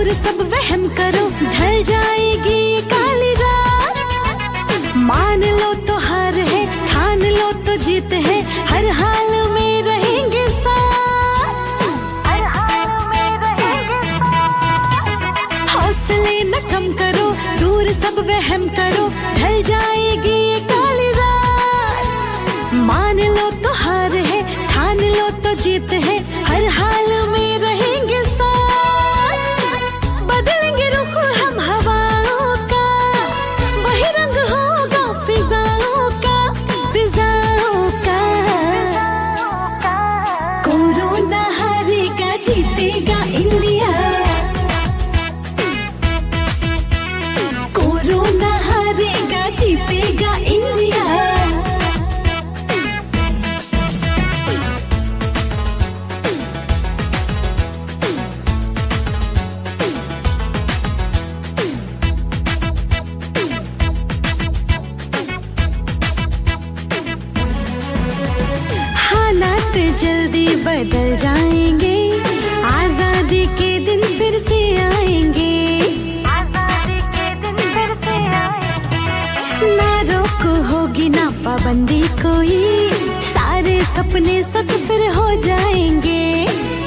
दूर सब वहम करो, ढल जाएगी ये काली रात। मान लो तो हार है, ठान लो तो जीत है, हर हाल में रहेंगे साथ, हर हाल में रहेंगे साथ। हौसले न कम करो, दूर सब वहम करो, ढल जाएगी ये काली रात। मान लो तो हार है, ठान लो तो जीत है, हर हाल में रहेंगे साथ। बदलेंगे रुख हम हवाओं का, वही रंग होगा फिजाओं का, फिजाओं का। कोरोना हारेगा, जीतेगा इंडिया। कोरोना हारेगा, जीतेगा इंडिया। हालात जल्दी बदल जाएंगे, आजादी के दिन फिर से आएंगे, आजादी के दिन फिर से आएंगे। ना रोक होगी ना पाबंदी कोई, सारे सपने सच फिर हो जाएंगे।